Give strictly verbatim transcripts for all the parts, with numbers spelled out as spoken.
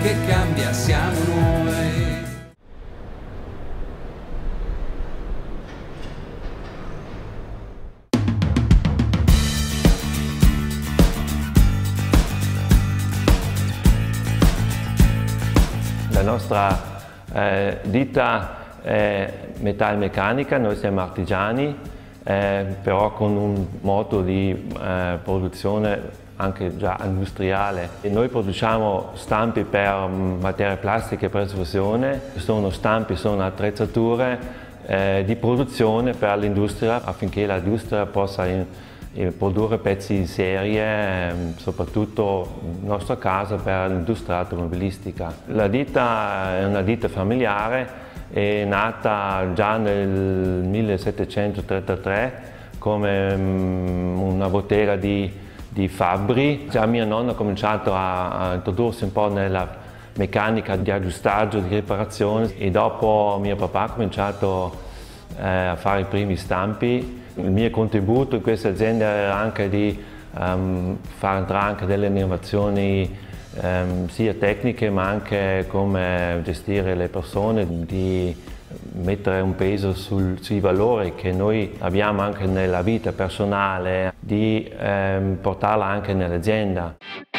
che cambia siamo noi. La nostra eh, ditta è metalmeccanica, noi siamo artigiani, eh, però con un modo di eh, produzione anche già industriale. E noi produciamo stampi per materie plastiche per estrusione, sono stampi, sono attrezzature eh, di produzione per l'industria affinché l'industria possa in, in produrre pezzi in serie, eh, soprattutto nel nostro caso per l'industria automobilistica. La ditta è una ditta familiare, è nata già nel millesettecentotrentatré come um, una bottega di, di fabbri. Già mio nonno ha cominciato a, a introdursi un po' nella meccanica di aggiustaggio, di riparazione, e dopo mio papà ha cominciato eh, a fare i primi stampi. Il mio contributo in questa azienda era anche di um, far entrare anche delle innovazioni Um, sia tecniche ma anche come gestire le persone, di mettere un peso sul, sui valori che noi abbiamo anche nella vita personale, di um, portarla anche nell'azienda.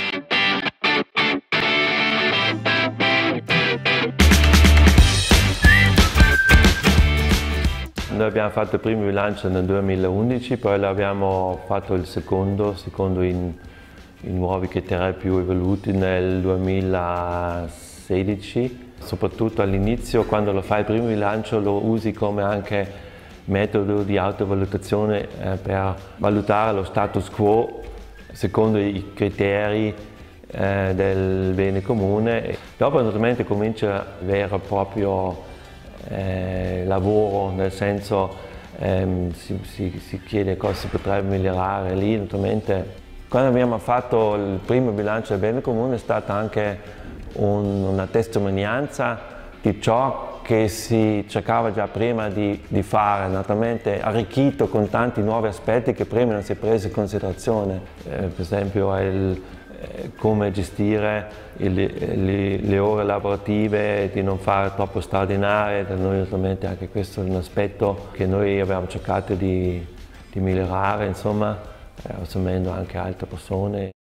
Noi abbiamo fatto il primo bilancio nel duemilaundici, poi abbiamo fatto il secondo, secondo in i nuovi criteri più evoluti nel duemilasedici. Soprattutto all'inizio, quando lo fai il primo bilancio, lo usi come anche metodo di autovalutazione eh, per valutare lo status quo secondo i criteri eh, del bene comune. Dopo naturalmente comincia il vero e proprio eh, lavoro, nel senso ehm, si, si, si chiede cosa si potrebbe migliorare lì. Naturalmente quando abbiamo fatto il primo bilancio del bene comune è stata anche un, una testimonianza di ciò che si cercava già prima di, di fare, naturalmente arricchito con tanti nuovi aspetti che prima non si è preso in considerazione, eh, per esempio il, eh, come gestire il, le, le ore lavorative, di non fare troppo straordinarie. Da noi naturalmente anche questo è un aspetto che noi abbiamo cercato di, di migliorare, insomma. Assumendo anche altre persone.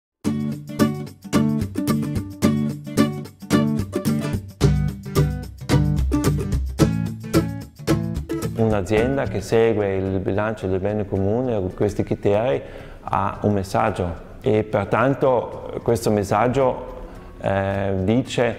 Un'azienda che segue il bilancio del bene comune con questi criteri ha un messaggio, e pertanto questo messaggio eh, dice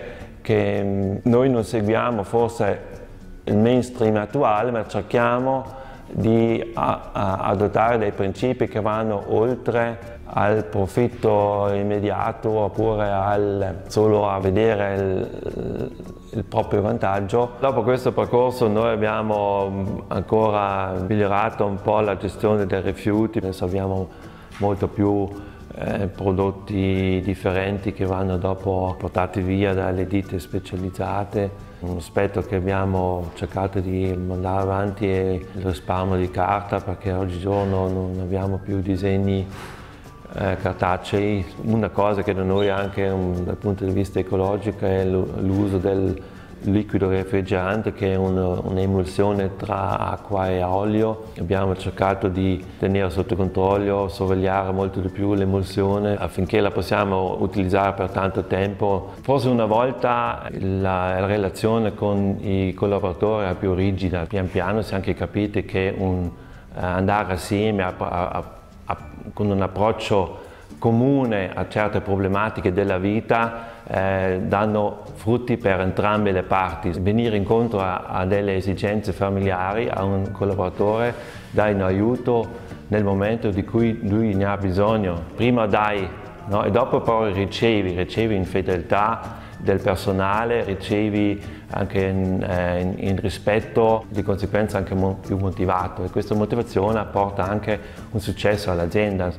che noi non seguiamo forse il mainstream attuale, ma cerchiamo di a, a, adottare dei principi che vanno oltre al profitto immediato oppure al, solo a vedere il, il proprio vantaggio. Dopo questo percorso noi abbiamo ancora migliorato un po' la gestione dei rifiuti, adesso abbiamo molto più eh, prodotti differenti che vanno dopo portati via dalle ditte specializzate. Un aspetto che abbiamo cercato di mandare avanti è il risparmio di carta, perché oggigiorno non abbiamo più disegni eh, cartacei. Una cosa che da noi anche um, dal punto di vista ecologico è l'uso del liquido refrigerante, che è un'emulsione tra acqua e olio. Abbiamo cercato di tenere sotto controllo, sorvegliare molto di più l'emulsione affinché la possiamo utilizzare per tanto tempo. Forse una volta la relazione con i collaboratori era più rigida, pian piano si è anche capito che un, uh, andare assieme a, a, a, con un approccio comune a certe problematiche della vita eh, danno frutti per entrambe le parti. Venire incontro a, a delle esigenze familiari, a un collaboratore, dai un aiuto nel momento di cui lui ne ha bisogno. Prima dai, no? E dopo poi ricevi, ricevi in fedeltà del personale, ricevi anche in, eh, in, in rispetto, di conseguenza anche mo- più motivato, e questa motivazione porta anche un successo all'azienda.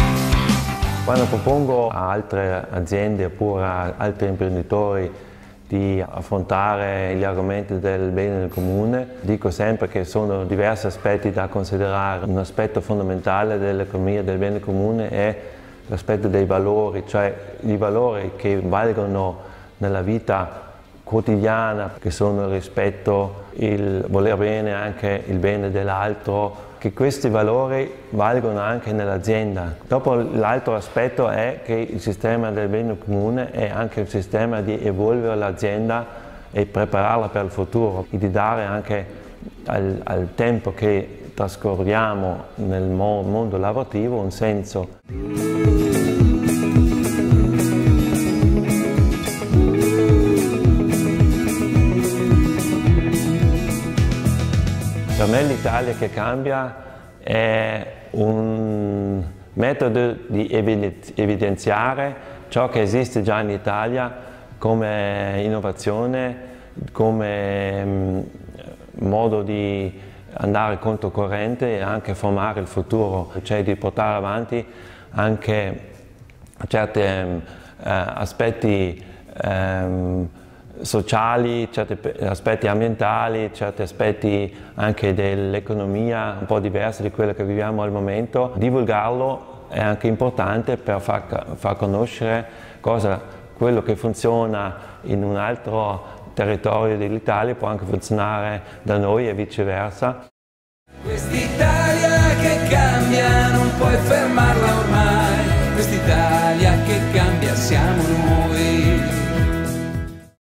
Quando propongo a altre aziende oppure a altri imprenditori di affrontare gli argomenti del bene del comune. Dico sempre che sono diversi aspetti da considerare. Un aspetto fondamentale dell'economia del bene comune è l'aspetto dei valori, cioè i valori che valgono nella vita quotidiana, che sono il rispetto, il voler bene anche il bene dell'altro, che questi valori valgono anche nell'azienda. Dopo l'altro aspetto è che il sistema del bene comune è anche un sistema di evolvere l'azienda e prepararla per il futuro, e di dare anche al, al tempo che trascorriamo nel mondo lavorativo un senso. Per me l'Italia che cambia è un metodo di evidenziare ciò che esiste già in Italia come innovazione, come modo di andare controcorrente e anche formare il futuro, cioè di portare avanti anche certi eh, aspetti eh, sociali, certi aspetti ambientali, certi aspetti anche dell'economia un po' diversi di quello che viviamo al momento. Divulgarlo è anche importante per far, far conoscere cosa, quello che funziona in un altro territorio dell'Italia può anche funzionare da noi e viceversa. Quest'Italia che cambia non puoi fermarla ormai, quest'Italia che cambia siamo noi.